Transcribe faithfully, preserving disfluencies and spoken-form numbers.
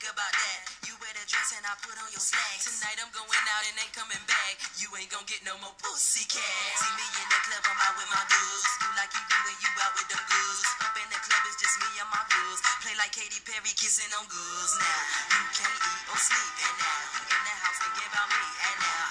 about that. You wear the dress and I put on your slacks. Tonight I'm going out and ain't coming back. You ain't gonna get no more pussy cat. See me in the club, I'm out with my dudes. Do like you do when you out with them goods. Up in the club, it's just me and my goods. Play like Katy Perry kissing on goods. Now you can't eat or sleep, and now you in the house thinking about me, and now